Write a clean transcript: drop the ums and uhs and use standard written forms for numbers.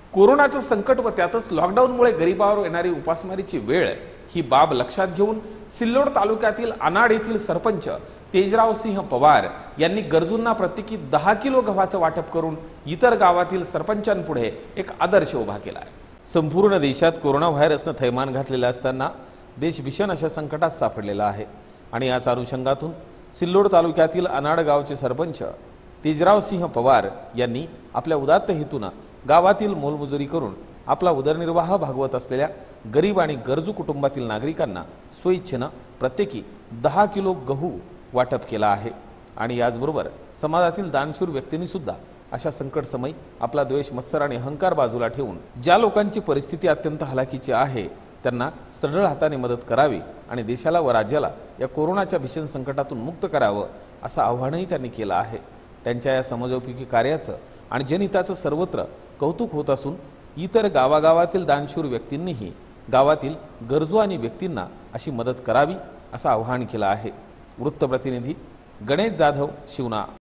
कोरोनाचं संकट व त्यातच लॉकडाऊनमुळे गरिबावर येणारी उपासमारीची वेळ ही बाब लक्षात घेऊन सिल्लोड तालुक्यातील अनाड येथील सरपंच तेजराव सिंह पवार यांनी गरजूंना प्रत्येकी 10 किलो गव्हाचं वाटप करून इतर गावातील सरपंचांपुढे एक आदर्श उभा केला आहे। संपूर्ण देशात कोरोना व्हायरसने थैमान घातलेले असताना देश भीषण अशा संकटात सापडलेला आहे आणि याच अनुषंगातून सिल्लोड तालुक्यातील अनाड गावचे सरपंच तेजराव सिंह पवार यांनी आपल्या उदात्त हेतूने गावातील मोलमजुरी करून आपला उदरनिर्वाह भागवत असलेल्या गरीब आणि गरजू कुटुंबातील नागरिकांना स्वइच्छेने प्रत्येकी 10 किलो गहू वाटप केला आहे। आणि याचबरोबर समाजातील दानशूर व्यक्तींनी सुद्धा अशा संकट समयी आपला द्वेष, मत्सर आणि अहंकार बाजूला ठेवून ज्या लोकांची परिस्थिती अत्यंत हलाखीची आहे त्यांना सढळ हाताने मदत करावी आणि देशाला व राज्याला या कोरोनाच्या भीषण संकटातून मुक्त करावं असं आव्हानही त्यांनी केलं आहे। त्यांच्या या समाजोपयोगी कार्याचं आणि जनहिताचं सर्वत्र कौतुक होत असून इतर गावागावातील दानशूर व्यक्तींनीही गावातील गरजू आणि व्यक्तींना अशी मदत करावी असं आवाहन केलं आहे। वृत्तप्रतिनिधी गणेश जाधव, शिवना।